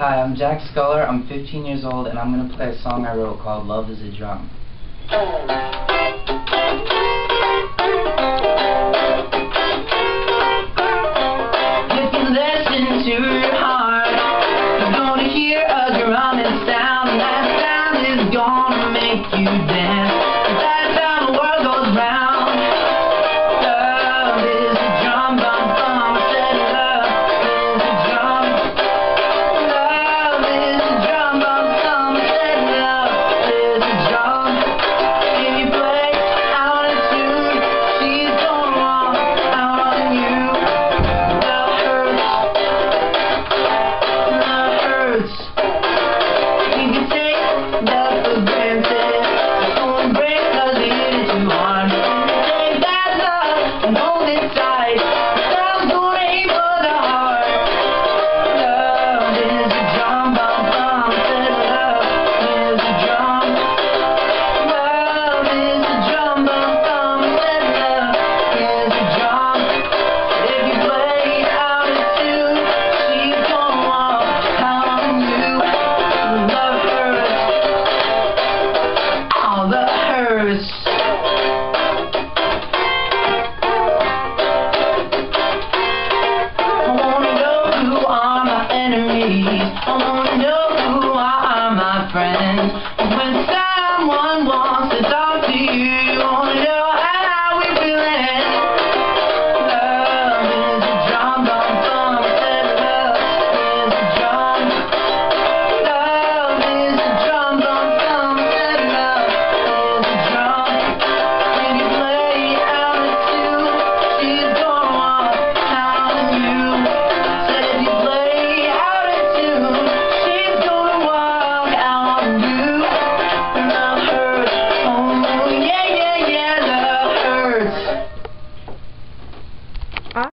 Hi, I'm Jack Sculler. I'm 15 years old, and I'm going to play a song I wrote called Love is a Drum. If you listen to your heart, you're going to hear a drumming sound, and that sound is going to make you dance. That's how the world goes round. Love is a drum, bum, bum. I said love is a drum. Love is a drum, bum, bum. I said love is a drum. If you play out of tune, she's gonna walk out on you. Love hurts. Love hurts. You can take that for granted. It's gonna break 'cause we hit it too hard. Take that love and hold it tight.